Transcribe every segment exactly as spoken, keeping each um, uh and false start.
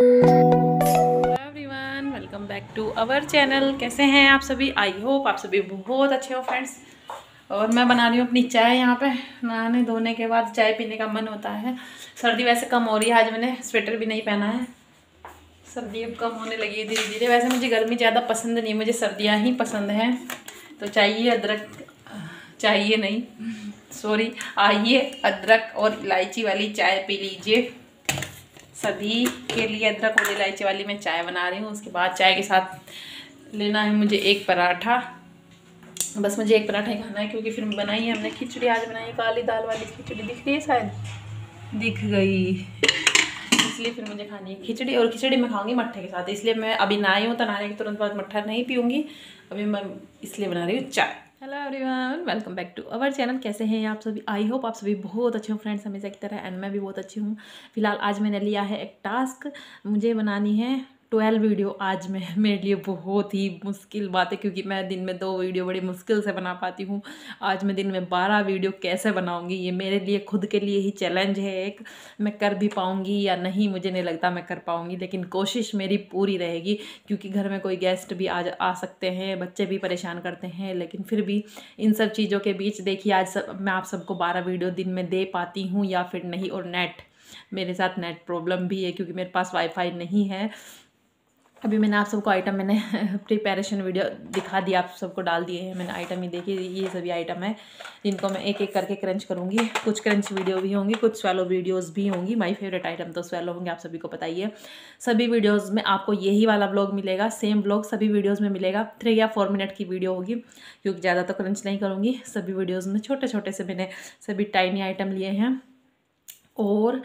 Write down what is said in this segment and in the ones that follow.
Everyone, welcome back to our channel. कैसे हैं आप सभी? आई होप आप सभी बहुत अच्छे हो फ्रेंड्स। और मैं बना रही हूँ अपनी चाय। यहाँ पे नहाने धोने के बाद चाय पीने का मन होता है। सर्दी वैसे कम हो रही है, आज मैंने स्वेटर भी नहीं पहना है। सर्दी अब कम होने लगी है धीरे धीरे। वैसे मुझे गर्मी ज़्यादा पसंद नहीं, मुझे सर्दियाँ ही पसंद हैं। तो चाहिए अदरक, चाहिए नहीं सॉरी आइए अदरक और इलायची वाली चाय पी लीजिए। सभी के लिए अदरक और इलायची वाली मैं चाय बना रही हूँ। उसके बाद चाय के साथ लेना है मुझे एक पराठा। बस मुझे एक पराठा ही खाना है, क्योंकि फिर बनाई है हमने खिचड़ी। आज बनाई है काली दाल वाली खिचड़ी। दिख रही है शायद, दिख गई। इसलिए फिर मुझे खानी है खिचड़ी, और खिचड़ी मैं खाऊंगी मट्ठे के साथ। इसलिए मैं अभी नहाई हूँ तो नहाने के तुरंत बाद मट्ठा नहीं पीऊँगी। अभी मैं इसलिए बना रही हूँ चाय। Hello everyone, welcome back to our channel. कैसे हैं आप सभी? आई होप आप सभी बहुत अच्छे हो फ्रेंड्स, हमेशा की तरह। एंड मैं भी बहुत अच्छी हूँ। फिलहाल आज मैंने लिया है एक टास्क, मुझे बनानी है ट्वेल्व वीडियो। आज मैं मेरे लिए बहुत ही मुश्किल बात है, क्योंकि मैं दिन में दो वीडियो बड़ी मुश्किल से बना पाती हूँ। आज मैं दिन में बारह वीडियो कैसे बनाऊँगी, ये मेरे लिए खुद के लिए ही चैलेंज है एक। मैं कर भी पाऊँगी या नहीं मुझे नहीं लगता मैं कर पाऊँगी, लेकिन कोशिश मेरी पूरी रहेगी। क्योंकि घर में कोई गेस्ट भी आ आ सकते हैं, बच्चे भी परेशान करते हैं, लेकिन फिर भी इन सब चीज़ों के बीच देखिए आज सब मैं आप सबको बारह वीडियो दिन में दे पाती हूँ या फिर नहीं। और नेट, मेरे साथ नेट प्रॉब्लम भी है, क्योंकि मेरे पास वाईफाई नहीं है। अभी मैंने आप सबको आइटम मैंने प्रिपरेशन वीडियो दिखा दिया, आप सबको डाल दिए हैं मैंने आइटम ही। देखिए ये सभी आइटम है जिनको मैं एक एक करके क्रंच करूँगी। कुछ क्रंच वीडियो भी होंगी, कुछ स्वेलो वीडियोस भी होंगी। माय फेवरेट आइटम तो स्वेलो होंगे, आप सभी को पता ही है। सभी वीडियोस में आपको यही वाला ब्लॉग मिलेगा, सेम ब्लॉग सभी वीडियोज़ में मिलेगा। थ्री या फोर मिनट की वीडियो होगी, क्योंकि ज़्यादा तो क्रंच नहीं करूँगी। सभी वीडियोज़ में छोटे छोटे से मैंने सभी टाइनी आइटम लिए हैं। और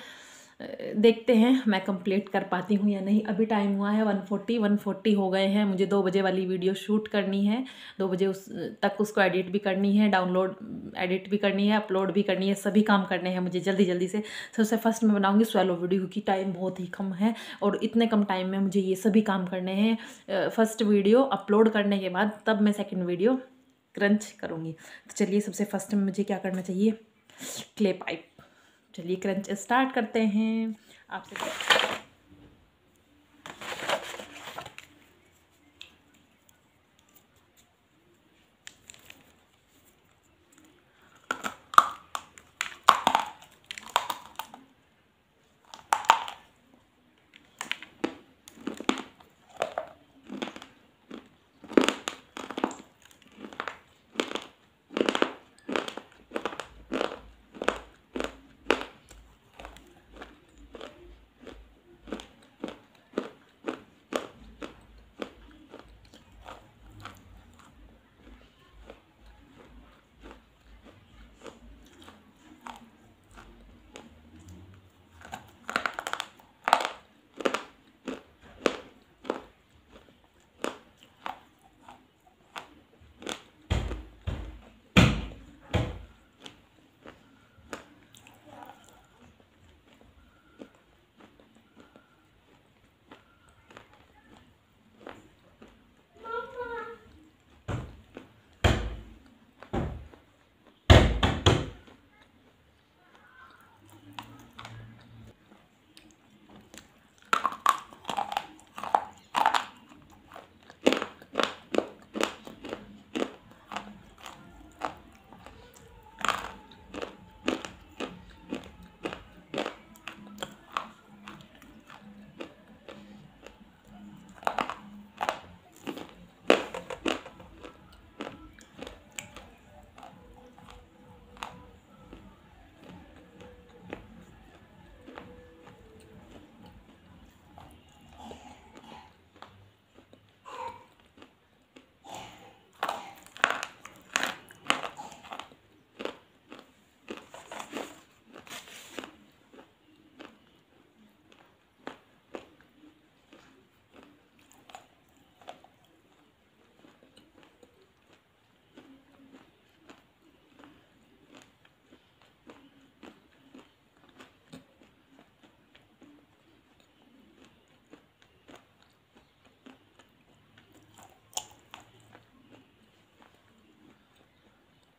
देखते हैं मैं कंप्लीट कर पाती हूँ या नहीं। अभी टाइम हुआ है वन फोर्टी वन फोर्टी हो गए हैं। मुझे दो बजे वाली वीडियो शूट करनी है, दो बजे उस तक उसको एडिट भी करनी है, डाउनलोड एडिट भी करनी है, अपलोड भी करनी है। सभी काम करने हैं मुझे जल्दी जल्दी से। सबसे फर्स्ट मैं बनाऊँगी स्वेलो वीडियो, क्योंकि टाइम बहुत ही कम है और इतने कम टाइम में मुझे ये सभी काम करने हैं। फर्स्ट वीडियो अपलोड करने के बाद तब मैं सेकेंड वीडियो क्रंच करूँगी। तो चलिए सबसे फर्स्ट में मुझे क्या करना चाहिए, क्ले पाइप। चलिए क्रंच स्टार्ट करते हैं आपसे।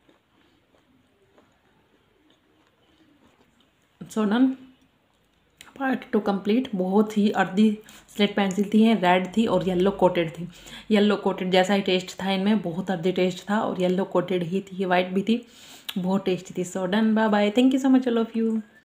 Sonam part two complete. बहुत ही अर्दी स्लेट पेंसिल थी, रेड थी और येलो कोटेड थी। येलो कोटेड जैसा ही टेस्ट था इनमें, बहुत अर्दी टेस्ट था और येलो कोटेड ही थी, वाइट भी थी, बहुत टेस्टी थी। So done, bye bye, thank you so much all of you.